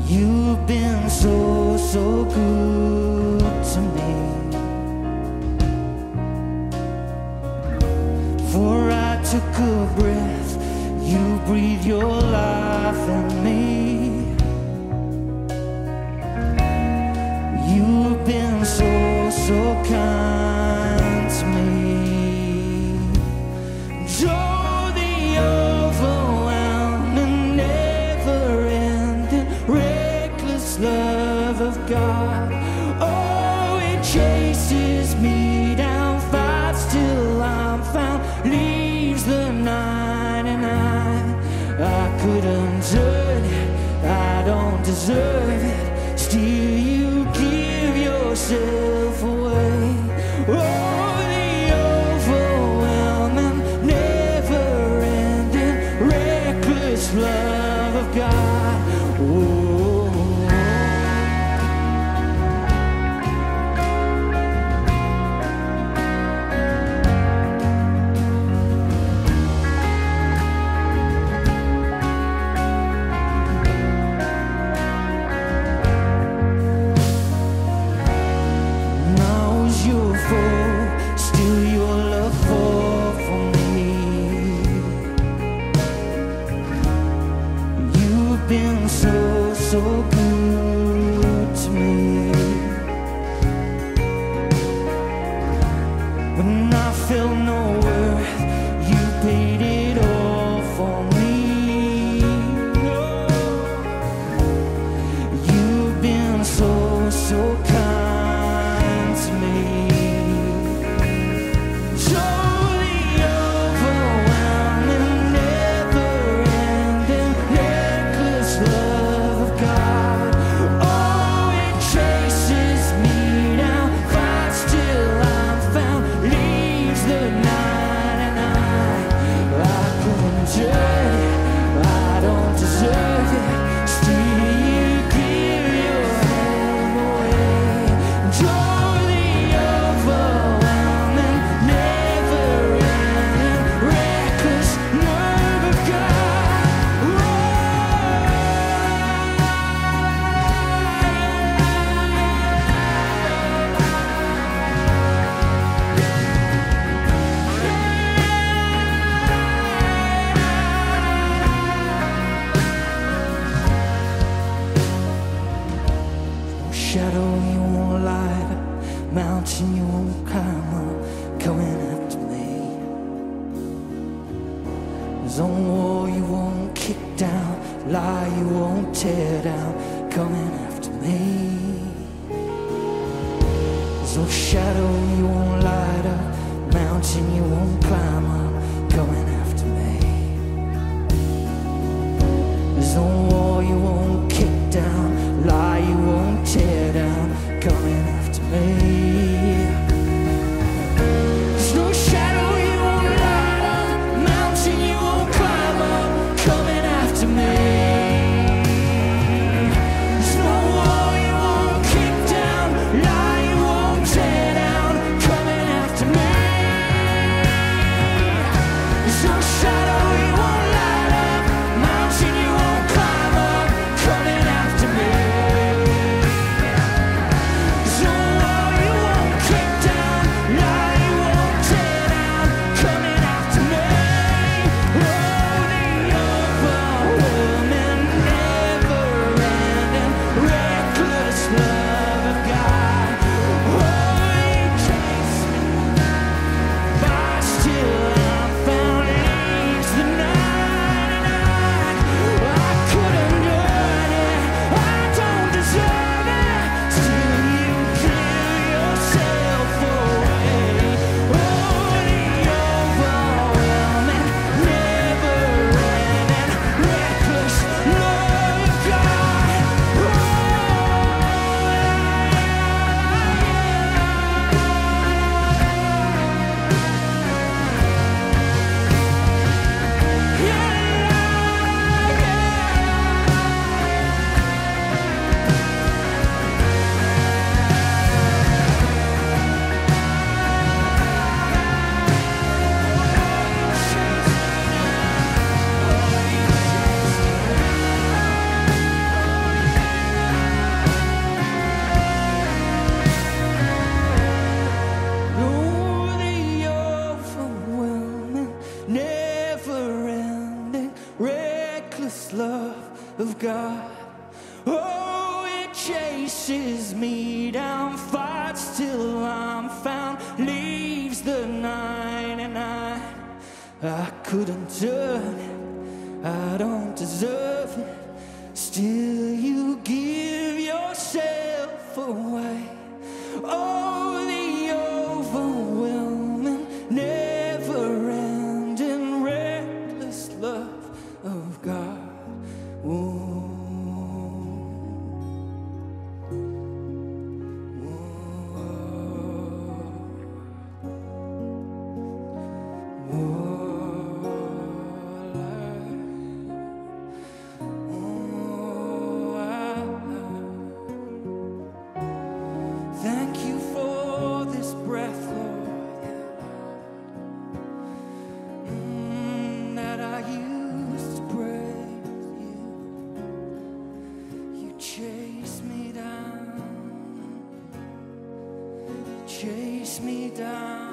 You've been so, so good to me. For I took a breath, you breathed your life in me. You've been so, so kind to me. Oh, the overwhelming, never-ending, reckless love of God. Oh, it chases me down, fights till I'm found, leaves the 99. I couldn't earn it, I don't deserve it, still you give yourself away. Oh, the overwhelming, never-ending, reckless love of God. Oh. Still your love for me. You've been so, so good to me. When I felt no worth, you paid it all for me. You've been so, so kind to me. Shadow you won't light up, mountain you won't climb up, coming after me. There's a wall you won't kick down, lie you won't tear down, coming after me. There's no shadow you won't light up, mountain you won't climb up, coming after me. There's no wall you won't kick down, lie you won't tear down, coming after me. There's no shadow you won't light up, mountain you won't climb up, coming after me. There's no wall you won't kick down, lie you won't tear down, coming after me. There's no shadow you won't light up, mountain you won't climb up, Oh, it chases me down, fights till I'm found, leaves the 99. I couldn't turn it, I don't deserve it, still you give yourself away. Oh, the overwhelming, never-ending, reckless love of God. Ooh. Thank you for this breath, Lord, that I use to praise you. You chase me down, you chase me down.